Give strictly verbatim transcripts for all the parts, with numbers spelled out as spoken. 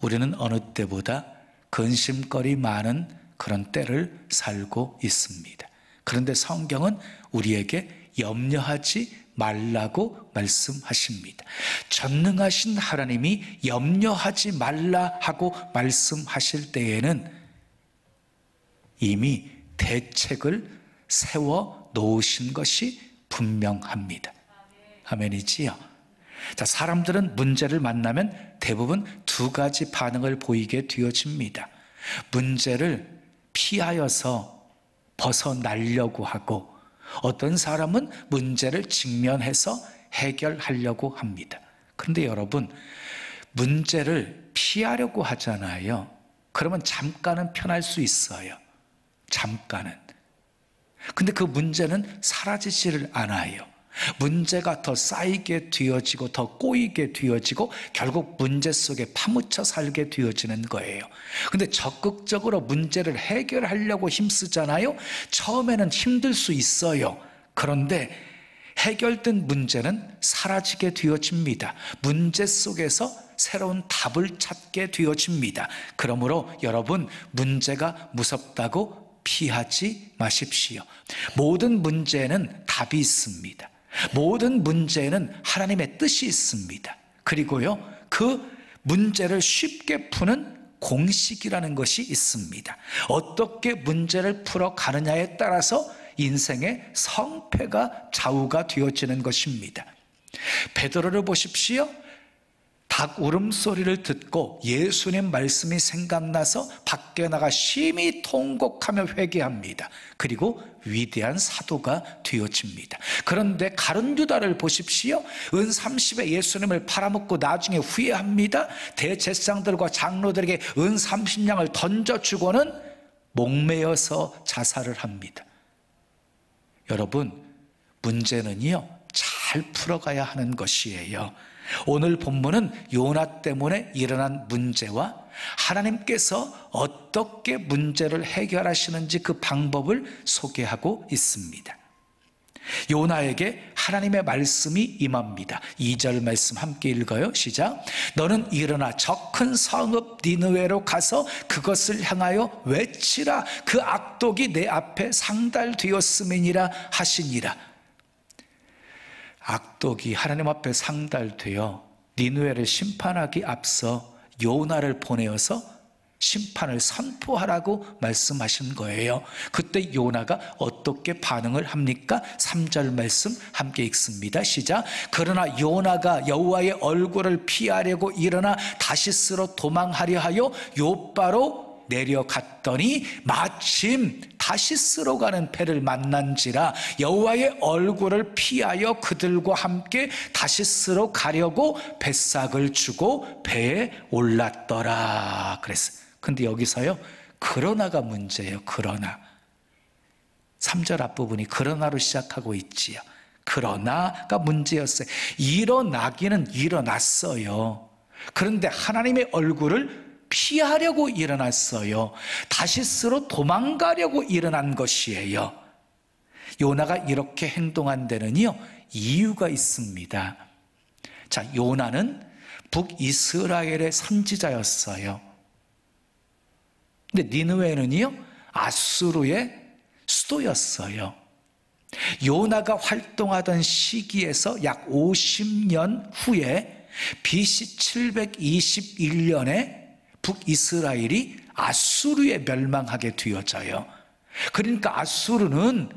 우리는 어느 때보다 근심거리 많은 그런 때를 살고 있습니다. 그런데 성경은 우리에게 염려하지 말라고 말씀하십니다. 전능하신 하나님이 염려하지 말라 하고 말씀하실 때에는 이미 대책을 세워 놓으신 것이 분명합니다. 아멘이지요? 자, 사람들은 문제를 만나면 대부분 두 가지 반응을 보이게 되어집니다. 문제를 피하여서 벗어나려고 하고, 어떤 사람은 문제를 직면해서 해결하려고 합니다. 그런데 여러분, 문제를 피하려고 하잖아요. 그러면 잠깐은 편할 수 있어요. 잠깐은. 근데 그 문제는 사라지지를 않아요. 문제가 더 쌓이게 되어지고 더 꼬이게 되어지고 결국 문제 속에 파묻혀 살게 되어지는 거예요. 근데 적극적으로 문제를 해결하려고 힘쓰잖아요. 처음에는 힘들 수 있어요. 그런데 해결된 문제는 사라지게 되어집니다. 문제 속에서 새로운 답을 찾게 되어집니다. 그러므로 여러분, 문제가 무섭다고 피하지 마십시오. 모든 문제에는 답이 있습니다. 모든 문제에는 하나님의 뜻이 있습니다. 그리고요, 그 문제를 쉽게 푸는 공식이라는 것이 있습니다. 어떻게 문제를 풀어가느냐에 따라서 인생의 성패가 좌우가 되어지는 것입니다. 베드로를 보십시오. 닭 울음소리를 듣고 예수님 말씀이 생각나서 밖에 나가 심히 통곡하며 회개합니다. 그리고 위대한 사도가 되어집니다. 그런데 가룟 유다를 보십시오. 은 삼십에 예수님을 팔아먹고 나중에 후회합니다. 대제사장들과 장로들에게 은 삼십 냥을 던져주고는 목매어서 자살을 합니다. 여러분, 문제는요, 잘 풀어가야 하는 것이에요. 오늘 본문은 요나 때문에 일어난 문제와 하나님께서 어떻게 문제를 해결하시는지 그 방법을 소개하고 있습니다. 요나에게 하나님의 말씀이 임합니다. 이 절 말씀 함께 읽어요. 시작. 너는 일어나 저 큰 성읍 니느웨로 가서 그것을 향하여 외치라. 그 악독이 내 앞에 상달되었음이니라 하시니라. 악독이 하나님 앞에 상달되어 니느웨를 심판하기 앞서 요나를 보내어서 심판을 선포하라고 말씀하신 거예요. 그때 요나가 어떻게 반응을 합니까? 삼 절 말씀 함께 읽습니다. 시작. 그러나 요나가 여호와의 얼굴을 피하려고 일어나 다시스로 도망하려 하여 요바로 내려갔더니 마침 다시스로 가는 배를 만난지라 여호와의 얼굴을 피하여 그들과 함께 다시스로 가려고 뱃삭을 주고 배에 올랐더라 그랬어요. 근데 여기서요, 그러나가 문제예요. 그러나. 삼 절 앞부분이 그러나로 시작하고 있지요. 그러나가 문제였어요. 일어나기는 일어났어요. 그런데 하나님의 얼굴을 피하려고 일어났어요. 다시스로 도망가려고 일어난 것이에요. 요나가 이렇게 행동한 데는요, 이유가 있습니다. 자, 요나는 북이스라엘의 선지자였어요. 근데 니느웨는요, 아수르의 수도였어요. 요나가 활동하던 시기에서 약 오십 년 후에 비씨 칠백이십일 년에 북이스라엘이 아수르에 멸망하게 되어져요. 그러니까 아수르는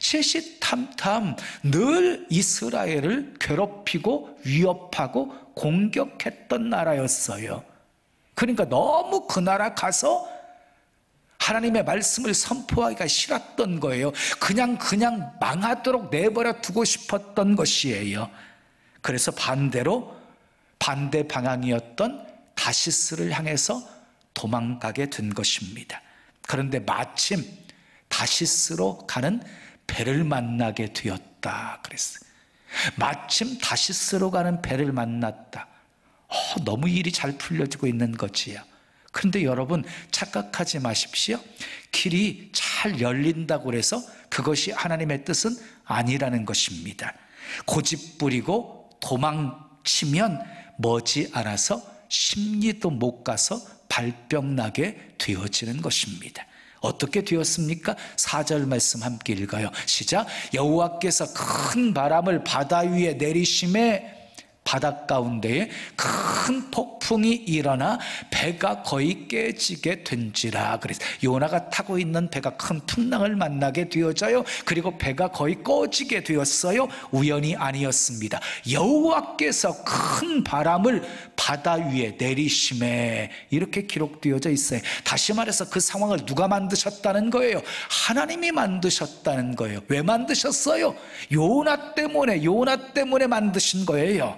시시탐탐 늘 이스라엘을 괴롭히고 위협하고 공격했던 나라였어요. 그러니까 너무 그 나라 가서 하나님의 말씀을 선포하기가 싫었던 거예요. 그냥 그냥 망하도록 내버려 두고 싶었던 것이에요. 그래서 반대로 반대 방향이었던 다시스를 향해서 도망가게 된 것입니다. 그런데 마침 다시스로 가는 배를 만나게 되었다 그랬어요. 마침 다시스로 가는 배를 만났다. 어, 너무 일이 잘 풀려지고 있는 거지요. 그런데 여러분, 착각하지 마십시오. 길이 잘 열린다고 해서 그것이 하나님의 뜻은 아니라는 것입니다. 고집 부리고 도망치면 머지않아서 십리도 못 가서 발병나게 되어지는 것입니다. 어떻게 되었습니까? 사 절 말씀 함께 읽어요. 시작. 여호와께서 큰 바람을 바다 위에 내리심에 바다 가운데에 큰 폭풍이 일어나 배가 거의 깨지게 된지라. 그래서 요나가 타고 있는 배가 큰 풍랑을 만나게 되어져요. 그리고 배가 거의 꺼지게 되었어요. 우연이 아니었습니다. 여호와께서 큰 바람을 바다 위에 내리심에, 이렇게 기록되어져 있어요. 다시 말해서 그 상황을 누가 만드셨다는 거예요? 하나님이 만드셨다는 거예요. 왜 만드셨어요? 요나 때문에, 요나 때문에 만드신 거예요.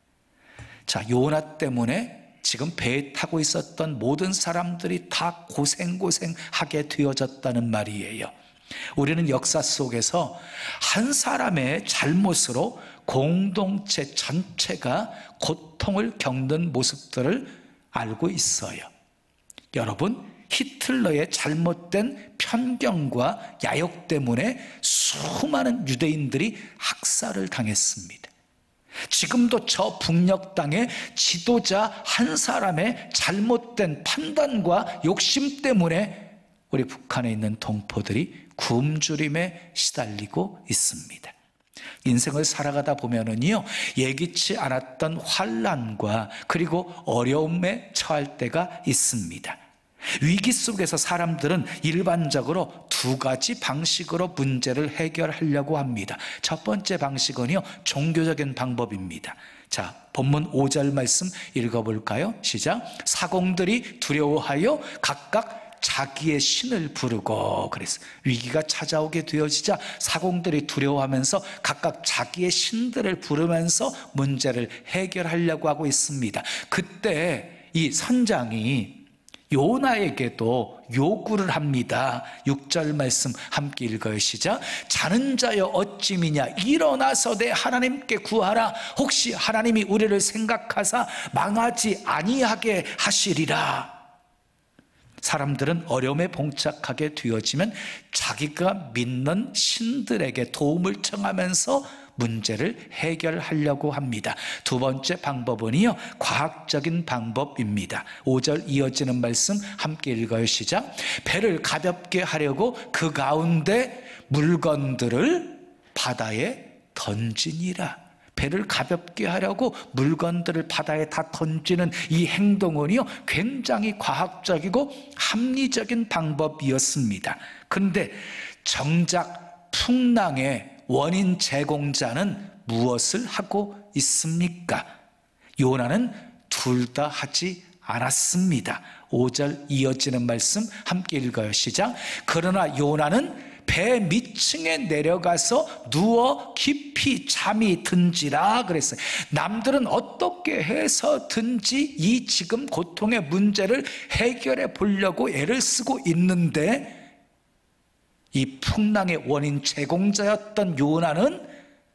자, 요나 때문에 지금 배에 타고 있었던 모든 사람들이 다 고생고생하게 되어졌다는 말이에요. 우리는 역사 속에서 한 사람의 잘못으로 공동체 전체가 고통을 겪는 모습들을 알고 있어요. 여러분, 히틀러의 잘못된 편견과 야욕 때문에 수많은 유대인들이 학살을 당했습니다. 지금도 저 북녘 땅에 지도자 한 사람의 잘못된 판단과 욕심 때문에 우리 북한에 있는 동포들이 굶주림에 시달리고 있습니다. 인생을 살아가다 보면은요, 예기치 않았던 환난과 그리고 어려움에 처할 때가 있습니다. 위기 속에서 사람들은 일반적으로 두 가지 방식으로 문제를 해결하려고 합니다. 첫 번째 방식은요, 종교적인 방법입니다. 자, 본문 오 절 말씀 읽어볼까요? 시작. 사공들이 두려워하여 각각 자기의 신을 부르고, 그래서 위기가 찾아오게 되어지자 사공들이 두려워하면서 각각 자기의 신들을 부르면서 문제를 해결하려고 하고 있습니다. 그때 이 선장이 요나에게도 요구를 합니다. 육 절 말씀 함께 읽어요. 시작. 자는 자여 어찌 미냐, 일어나서 내 하나님께 구하라. 혹시 하나님이 우리를 생각하사 망하지 아니하게 하시리라. 사람들은 어려움에 봉착하게 되어지면 자기가 믿는 신들에게 도움을 청하면서 문제를 해결하려고 합니다. 두 번째 방법은요, 과학적인 방법입니다. 오 절 이어지는 말씀 함께 읽어요. 시작. 배를 가볍게 하려고 그 가운데 물건들을 바다에 던지니라. 배를 가볍게 하려고 물건들을 바다에 다 던지는 이 행동은요, 굉장히 과학적이고 합리적인 방법이었습니다. 그런데 정작 풍랑의 원인 제공자는 무엇을 하고 있습니까? 요나는 둘 다 하지 않았습니다. 오 절 이어지는 말씀 함께 읽어요. 시작. 그러나 요나는 배 밑층에 내려가서 누워 깊이 잠이 든지라 그랬어요. 남들은 어떻게 해서든지 이 지금 고통의 문제를 해결해 보려고 애를 쓰고 있는데, 이 풍랑의 원인 제공자였던 요나는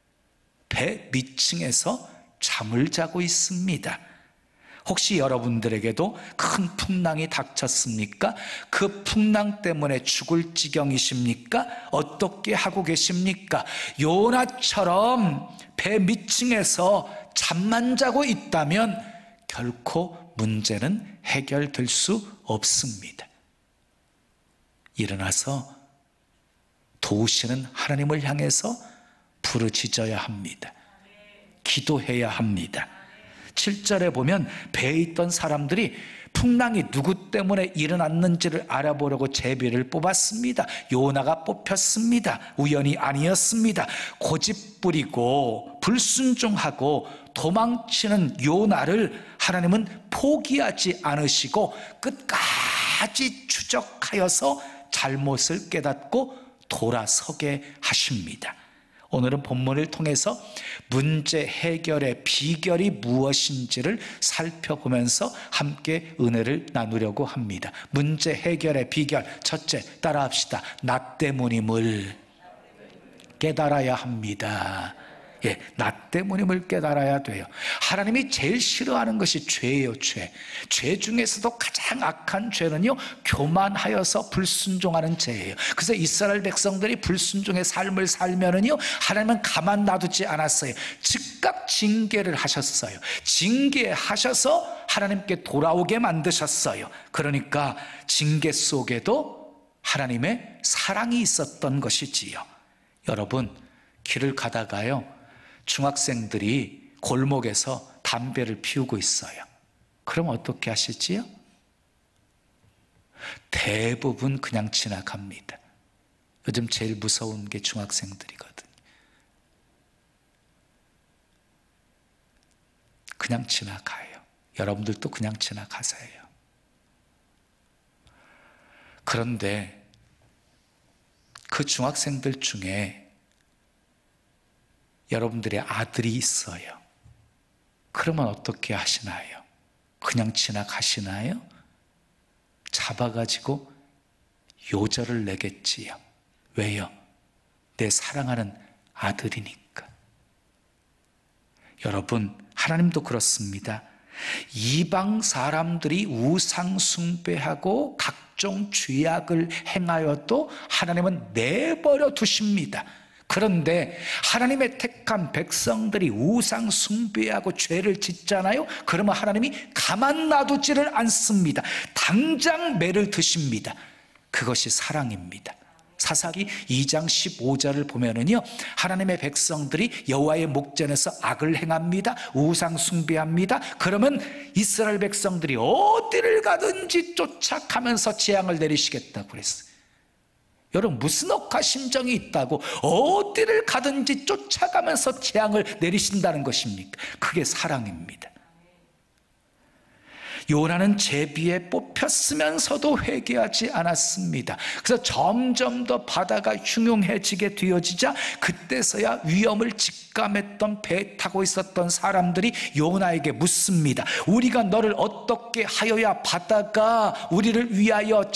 배 밑층에서 잠을 자고 있습니다. 혹시 여러분들에게도 큰 풍랑이 닥쳤습니까? 그 풍랑 때문에 죽을 지경이십니까? 어떻게 하고 계십니까? 요나처럼 배 밑층에서 잠만 자고 있다면 결코 문제는 해결될 수 없습니다. 일어나서 도우시는 하나님을 향해서 부르짖어야 합니다. 기도해야 합니다. 칠 절에 보면 배에 있던 사람들이 풍랑이 누구 때문에 일어났는지를 알아보려고 제비를 뽑았습니다. 요나가 뽑혔습니다. 우연이 아니었습니다. 고집부리고 불순종하고 도망치는 요나를 하나님은 포기하지 않으시고 끝까지 추적하여서 잘못을 깨닫고 돌아서게 하십니다. 오늘은 본문을 통해서 문제 해결의 비결이 무엇인지를 살펴보면서 함께 은혜를 나누려고 합니다. 문제 해결의 비결, 첫째, 따라합시다. 나 때문임을 깨달아야 합니다. 예, 나 때문임을 깨달아야 돼요. 하나님이 제일 싫어하는 것이 죄예요. 죄. 죄 중에서도 가장 악한 죄는요, 교만하여서 불순종하는 죄예요. 그래서 이스라엘 백성들이 불순종의 삶을 살면은요, 하나님은 가만 놔두지 않았어요. 즉각 징계를 하셨어요. 징계하셔서 하나님께 돌아오게 만드셨어요. 그러니까 징계 속에도 하나님의 사랑이 있었던 것이지요. 여러분, 길을 가다가요, 중학생들이 골목에서 담배를 피우고 있어요. 그럼 어떻게 하시지요? 대부분 그냥 지나갑니다. 요즘 제일 무서운 게 중학생들이거든요. 그냥 지나가요. 여러분들도 그냥 지나가세요. 그런데 그 중학생들 중에 여러분들의 아들이 있어요. 그러면 어떻게 하시나요? 그냥 지나가시나요? 잡아가지고 요절을 내겠지요. 왜요? 내 사랑하는 아들이니까. 여러분, 하나님도 그렇습니다. 이방 사람들이 우상 숭배하고 각종 죄악을 행하여도 하나님은 내버려 두십니다. 그런데 하나님의 택한 백성들이 우상 숭배하고 죄를 짓잖아요. 그러면 하나님이 가만 놔두지를 않습니다. 당장 매를 드십니다. 그것이 사랑입니다. 사사기 이 장 십오 절을 보면은요, 하나님의 백성들이 여호와의 목전에서 악을 행합니다. 우상 숭배합니다. 그러면 이스라엘 백성들이 어디를 가든지 쫓아가면서 재앙을 내리시겠다고 그랬어요. 여러분, 무슨 억하 심정이 있다고 어디를 가든지 쫓아가면서 재앙을 내리신다는 것입니까? 그게 사랑입니다. 요나는 제비에 뽑혔으면서도 회개하지 않았습니다. 그래서 점점 더 바다가 흉흉해지게 되어지자 그때서야 위험을 직감했던 배에 타고 있었던 사람들이 요나에게 묻습니다. 우리가 너를 어떻게 하여야 바다가 우리를 위하여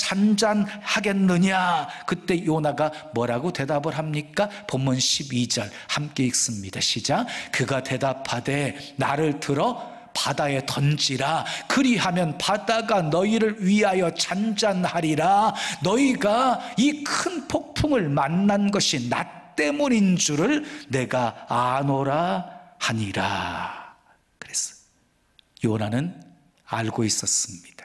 잔잔하겠느냐? 그때 요나가 뭐라고 대답을 합니까? 본문 십이 절 함께 읽습니다. 시작. 그가 대답하되 나를 들어 바다에 던지라. 그리하면 바다가 너희를 위하여 잔잔하리라. 너희가 이 큰 폭풍을 만난 것이 나 때문인 줄을 내가 아노라 하니라. 그랬어요. 요나는 알고 있었습니다.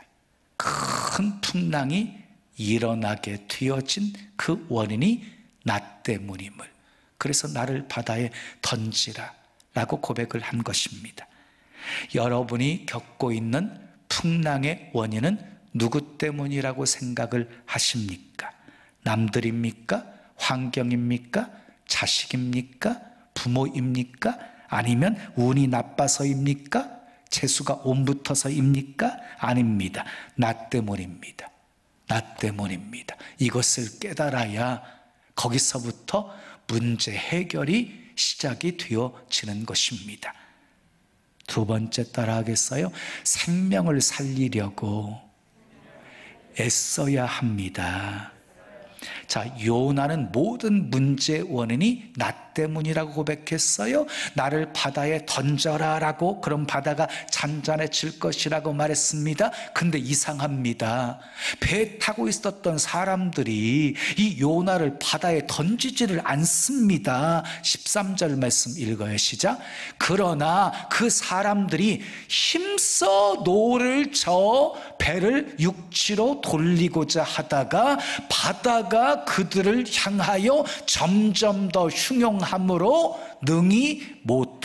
큰 풍랑이 일어나게 되어진 그 원인이 나 때문임을. 그래서 나를 바다에 던지라 라고 고백을 한 것입니다. 여러분이 겪고 있는 풍랑의 원인은 누구 때문이라고 생각을 하십니까? 남들입니까? 환경입니까? 자식입니까? 부모입니까? 아니면 운이 나빠서입니까? 재수가 옴붙어서입니까? 아닙니다. 나 때문입니다. 나 때문입니다. 이것을 깨달아야 거기서부터 문제 해결이 시작이 되어지는 것입니다. 두 번째 따라하겠어요? 생명을 살리려고 애써야 합니다. 자, 요나는 모든 문제의 원인이 나 때문이라고 고백했어요. 나를 바다에 던져라 라고. 그럼 바다가 잔잔해질 것이라고 말했습니다. 근데 이상합니다. 배 타고 있었던 사람들이 이 요나를 바다에 던지지를 않습니다. 십삼 절 말씀 읽어요. 시작. 그러나 그 사람들이 힘써 노를 저어 배를 육지로 돌리고자 하다가 바다가 그들을 향하여 점점 더 흉용함으로 능히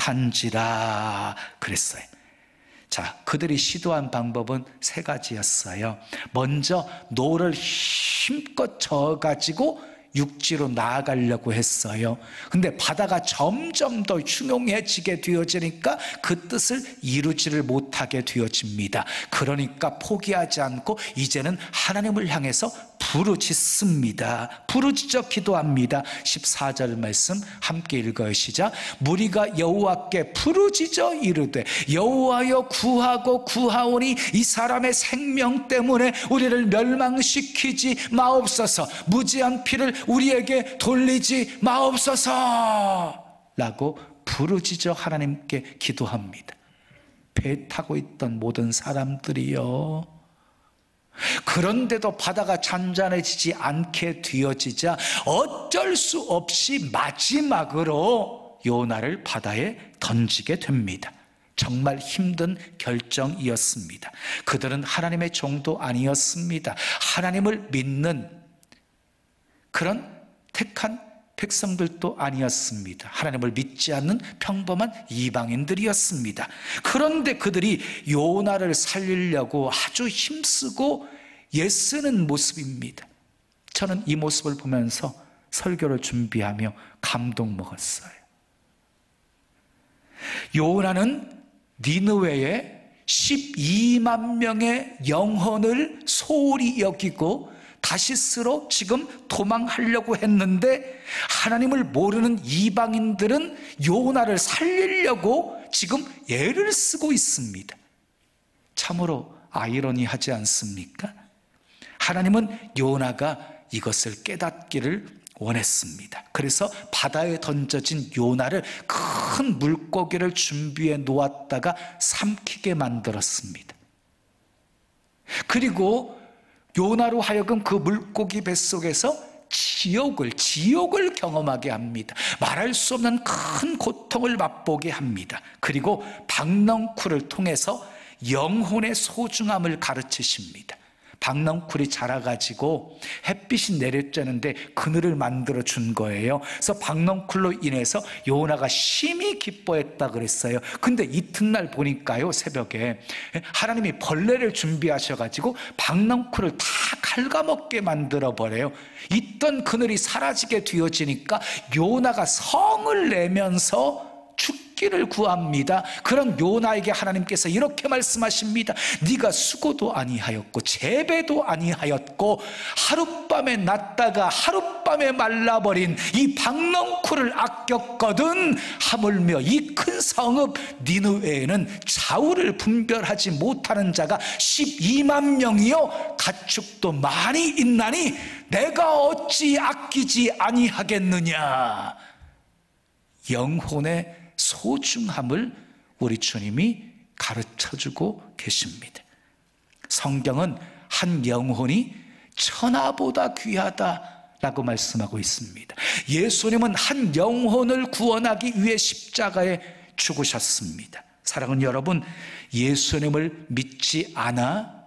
못한지라 그랬어요. 자, 그들이 시도한 방법은 세 가지였어요. 먼저 노를 힘껏 저어가지고 육지로 나아가려고 했어요. 근데 바다가 점점 더 흉흉해지게 되어지니까 그 뜻을 이루지를 못하게 되어집니다. 그러니까 포기하지 않고 이제는 하나님을 향해서 부르짖습니다. 부르짖어 기도합니다. 십사 절 말씀 함께 읽어요. 시작. 무리가 여호와께 부르짖어 이르되 여호와여 구하고 구하오니 이 사람의 생명 때문에 우리를 멸망시키지 마옵소서. 무지한 피를 우리에게 돌리지 마옵소서 라고 부르짖어 하나님께 기도합니다. 배 타고 있던 모든 사람들이요, 그런데도 바다가 잔잔해지지 않게 되어지자 어쩔 수 없이 마지막으로 요나를 바다에 던지게 됩니다. 정말 힘든 결정이었습니다. 그들은 하나님의 종도 아니었습니다. 하나님을 믿는 그런 택한 백성들도 아니었습니다. 하나님을 믿지 않는 평범한 이방인들이었습니다. 그런데 그들이 요나를 살리려고 아주 힘쓰고 애쓰는 모습입니다. 저는 이 모습을 보면서 설교를 준비하며 감동 먹었어요. 요나는 니느웨에 십이만 명의 영혼을 소홀히 여기고 다시스로 지금 도망하려고 했는데 하나님을 모르는 이방인들은 요나를 살리려고 지금 애를 쓰고 있습니다. 참으로 아이러니하지 않습니까? 하나님은 요나가 이것을 깨닫기를 원했습니다. 그래서 바다에 던져진 요나를 큰 물고기를 준비해 놓았다가 삼키게 만들었습니다. 그리고 요나로 하여금 그 물고기 뱃속에서 지옥을, 지옥을 경험하게 합니다. 말할 수 없는 큰 고통을 맛보게 합니다. 그리고 박넝쿨을 통해서 영혼의 소중함을 가르치십니다. 박넝쿨이 자라가지고 햇빛이 내려쬐는데 그늘을 만들어 준 거예요. 그래서 박넝쿨로 인해서 요나가 심히 기뻐했다 그랬어요. 근데 이튿날 보니까요, 새벽에 하나님이 벌레를 준비하셔가지고 박넝쿨을 다 갉아먹게 만들어 버려요. 있던 그늘이 사라지게 되어지니까 요나가 성을 내면서 죽기를 구합니다. 그런 요나에게 하나님께서 이렇게 말씀하십니다. 네가 수고도 아니하였고 재배도 아니하였고 하룻밤에 났다가 하룻밤에 말라버린 이 박넝쿨을 아꼈거든. 하물며 이 큰 성읍 니느웨에는 좌우를 분별하지 못하는 자가 십이만 명이요 가축도 많이 있나니 내가 어찌 아끼지 아니하겠느냐. 영혼의 소중함을 우리 주님이 가르쳐주고 계십니다. 성경은 한 영혼이 천하보다 귀하다라고 말씀하고 있습니다. 예수님은 한 영혼을 구원하기 위해 십자가에 죽으셨습니다. 사랑하는 여러분, 예수님을 믿지 않아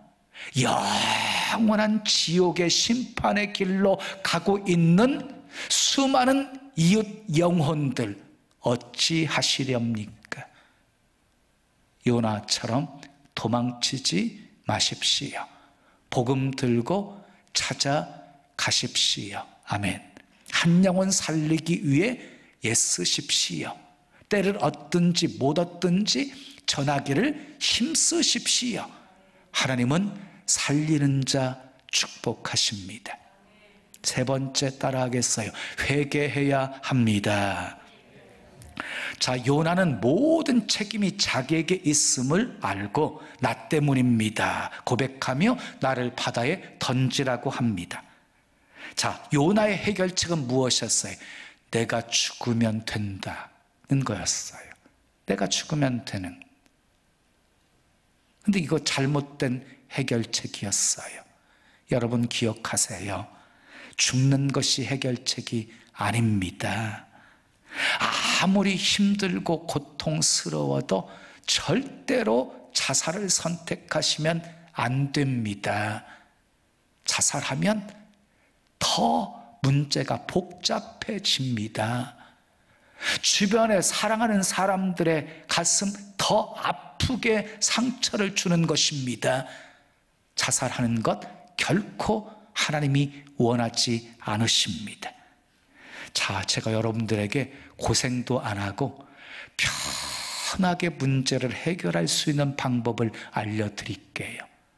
영원한 지옥의 심판의 길로 가고 있는 수많은 이웃 영혼들 어찌 하시렵니까? 요나처럼 도망치지 마십시오. 복음 들고 찾아가십시오. 아멘. 한 영혼 살리기 위해 애쓰십시오. 때를 얻든지 못 얻든지 전하기를 힘쓰십시오. 하나님은 살리는 자 축복하십니다. 세 번째 따라하겠어요. 회개해야 합니다. 자, 요나는 모든 책임이 자기에게 있음을 알고 나 때문입니다 고백하며 나를 바다에 던지라고 합니다. 자, 요나의 해결책은 무엇이었어요? 내가 죽으면 된다는 거였어요. 내가 죽으면 되는. 근데 이거 잘못된 해결책이었어요. 여러분 기억하세요. 죽는 것이 해결책이 아닙니다. 아무리 힘들고 고통스러워도 절대로 자살을 선택하시면 안 됩니다. 자살하면 더 문제가 복잡해집니다. 주변에 사랑하는 사람들의 가슴 더 아프게 상처를 주는 것입니다. 자살하는 것 결코 하나님이 원하지 않으십니다. 자, 제가 여러분들에게 고생도 안 하고 편하게 문제를 해결할 수 있는 방법을 알려드릴게요.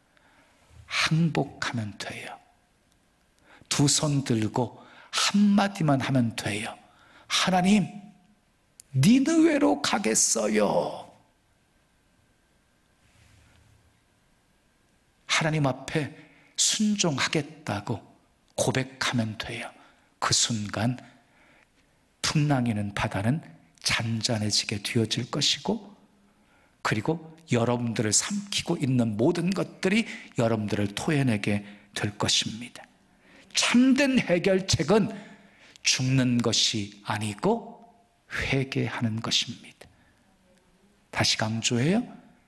항복하면 돼요. 두 손 들고 한마디만 하면 돼요. 하나님, 니느웨로 가겠어요. 하나님 앞에 순종하겠다고 고백하면 돼요. 그 순간 풍랑이는 바다는 잔잔해지게 되어질 것이고, 그리고 여러분들을 삼키고 있는 모든 것들이 여러분들을 토해내게 될 것입니다. 참된 해결책은 죽는 것이 아니고 회개하는 것입니다. 다시 강조해요.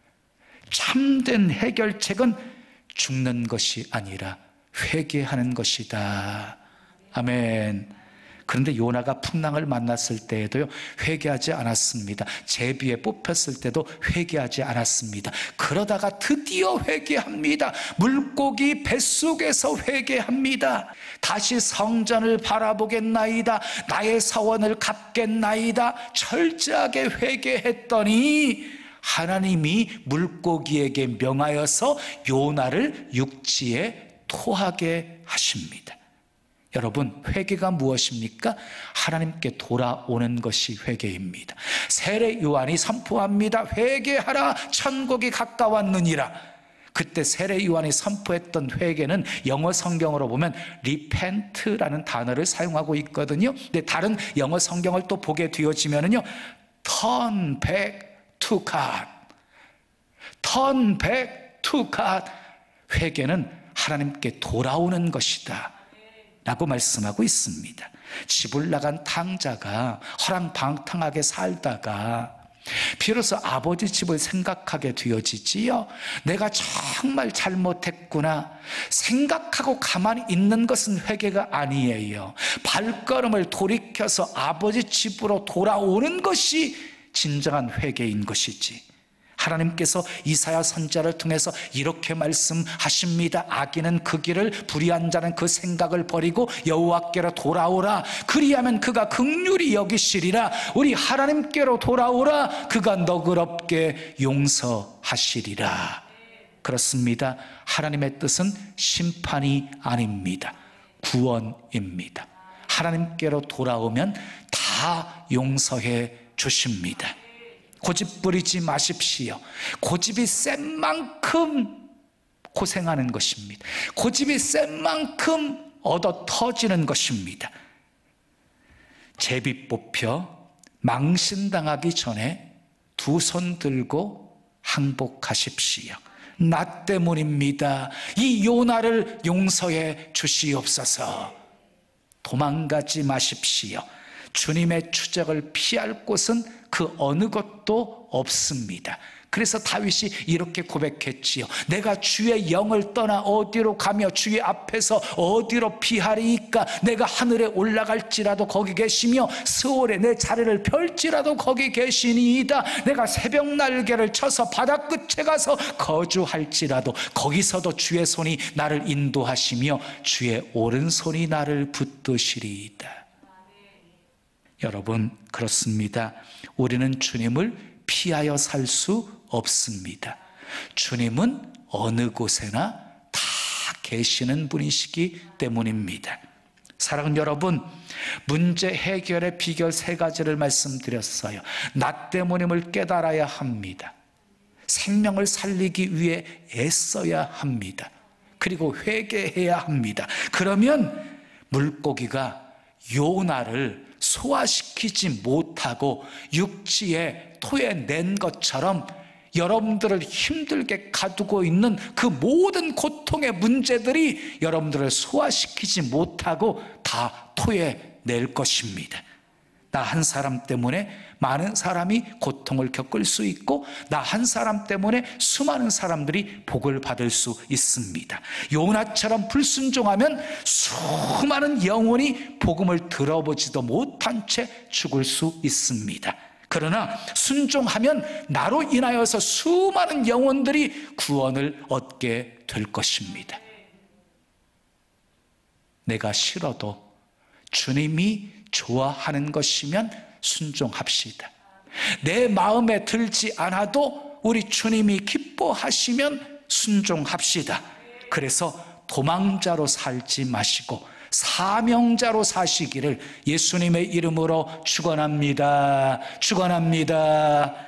참된 해결책은 죽는 것이 아니라 회개하는 것이다. 아멘. 그런데 요나가 풍랑을 만났을 때에도요, 회개하지 않았습니다. 제비에 뽑혔을 때도 회개하지 않았습니다. 그러다가 드디어 회개합니다. 물고기 뱃속에서 회개합니다. 다시 성전을 바라보겠나이다. 나의 서원을 갚겠나이다. 철저하게 회개했더니 하나님이 물고기에게 명하여서 요나를 육지에 토하게 하십니다. 여러분, 회개가 무엇입니까? 하나님께 돌아오는 것이 회개입니다. 세례 요한이 선포합니다. 회개하라, 천국이 가까웠느니라. 그때 세례 요한이 선포했던 회개는 영어 성경으로 보면 repent라는 단어를 사용하고 있거든요. 근데 다른 영어 성경을 또 보게 되어지면은요, turn back to God, turn back to God. 회개는 하나님께 돌아오는 것이다 라고 말씀하고 있습니다. 집을 나간 탕자가 허랑방탕하게 살다가 비로소 아버지 집을 생각하게 되어지지요. 내가 정말 잘못했구나 생각하고 가만히 있는 것은 회개가 아니에요. 발걸음을 돌이켜서 아버지 집으로 돌아오는 것이 진정한 회개인 것이지. 하나님께서 이사야 선지자를 통해서 이렇게 말씀하십니다. 악인은 그 길을, 불의한 자는 그 생각을 버리고 여호와께로 돌아오라. 그리하면 그가 긍휼히 여기시리라. 우리 하나님께로 돌아오라. 그가 너그럽게 용서하시리라. 그렇습니다. 하나님의 뜻은 심판이 아닙니다. 구원입니다. 하나님께로 돌아오면 다 용서해 주십니다. 고집 부리지 마십시오. 고집이 센 만큼 고생하는 것입니다. 고집이 센 만큼 얻어 터지는 것입니다. 제비 뽑혀 망신당하기 전에 두 손 들고 항복하십시오. 나 때문입니다. 이 요나를 용서해 주시옵소서. 도망가지 마십시오. 주님의 추적을 피할 곳은 그 어느 것도 없습니다. 그래서 다윗이 이렇게 고백했지요. 내가 주의 영을 떠나 어디로 가며 주의 앞에서 어디로 피하리이까. 내가 하늘에 올라갈지라도 거기 계시며 스올에 내 자리를 펼지라도 거기 계시니이다. 내가 새벽 날개를 쳐서 바다 끝에 가서 거주할지라도 거기서도 주의 손이 나를 인도하시며 주의 오른손이 나를 붙드시리이다. 여러분, 그렇습니다. 우리는 주님을 피하여 살 수 없습니다. 주님은 어느 곳에나 다 계시는 분이시기 때문입니다. 사랑하는 여러분, 문제 해결의 비결 세 가지를 말씀드렸어요. 나 때문임을 깨달아야 합니다. 생명을 살리기 위해 애써야 합니다. 그리고 회개해야 합니다. 그러면 물고기가 요나를 소화시키지 못하고 육지에 토해낸 것처럼 여러분들을 힘들게 가두고 있는 그 모든 고통의 문제들이 여러분들을 소화시키지 못하고 다 토해낼 것입니다. 나 한 사람 때문에 많은 사람이 고통을 겪을 수 있고 나 한 사람 때문에 수많은 사람들이 복을 받을 수 있습니다. 요나처럼 불순종하면 수많은 영혼이 복음을 들어보지도 못한 채 죽을 수 있습니다. 그러나 순종하면 나로 인하여서 수많은 영혼들이 구원을 얻게 될 것입니다. 내가 싫어도 주님이 좋아하는 것이면 순종합시다. 내 마음에 들지 않아도 우리 주님이 기뻐하시면 순종합시다. 그래서 도망자로 살지 마시고 사명자로 사시기를 예수님의 이름으로 축원합니다. 축원합니다.